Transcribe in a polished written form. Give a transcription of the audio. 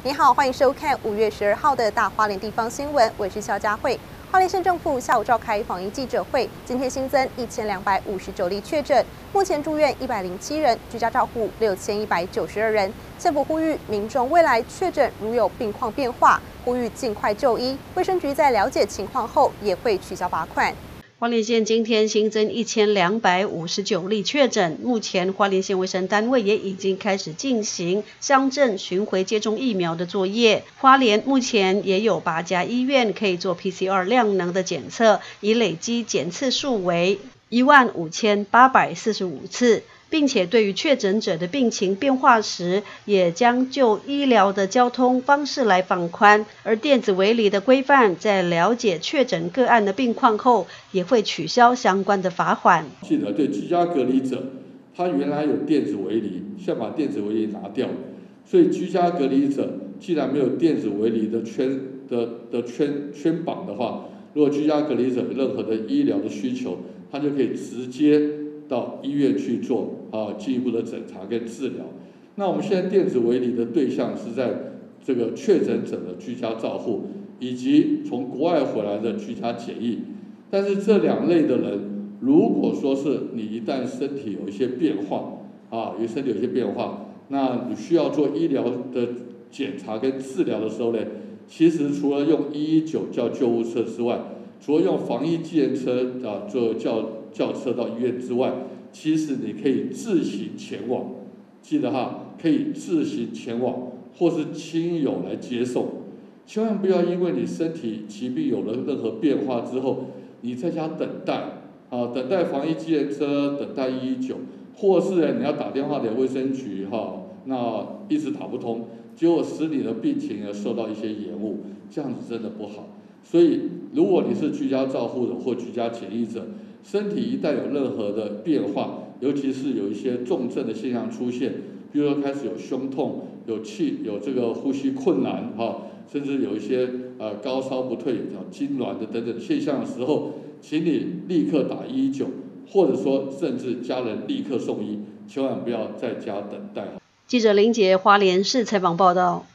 你好，欢迎收看5月12号的大花莲地方新闻，我是肖佳慧。花莲县政府下午召开防疫记者会，今天新增1259例确诊，目前住院107人，居家照护6192人。县府呼吁民众未来确诊如有病况变化，呼吁尽快就医。卫生局在了解情况后，也会取消罚款。 花莲县今天新增1259例确诊，目前花莲县卫生单位也已经开始进行乡镇巡回接种疫苗的作业。花莲目前也有8家医院可以做 PCR 量能的检测，已累积检次数为15845次。并且对于确诊者的病情变化时，也将就医疗的交通方式来放宽，而电子围篱的规范，在了解确诊个案的病况后，也会取消相关的罚款。 记得对居家隔离者，他原来有电子围篱，现在把电子围篱拿掉，所以居家隔离者既然没有电子围篱的圈绑的话，如果居家隔离者有任何的医疗的需求，他就可以直接到医院去做进一步的检查跟治疗。那我们现在电子围篱的对象是在这个确诊者的居家照护，以及从国外回来的居家检疫。但是这2类的人，如果说是你一旦身体有一些变化那你需要做医疗的检查跟治疗的时候呢，其实除了用119叫救护车之外，除了用防疫计程车做叫车到医院之外，其实你可以自行前往，记得可以自行前往，或是亲友来接送。千万不要因为你身体疾病有了任何变化之后，你在家等待防疫计程车，等待119，或是你要打电话给卫生局那一直打不通，结果使你的病情受到一些延误，这样子真的不好。所以如果你是居家照护者或居家检疫者，身体一旦有任何的变化，尤其是有一些重症的现象出现，比如说开始有胸痛、有这个呼吸困难甚至有一些高烧不退、痉挛的等等现象的时候，请你立刻打119，或者说甚至家人立刻送医，千万不要在家等待。 记者林杰花莲市采访报道。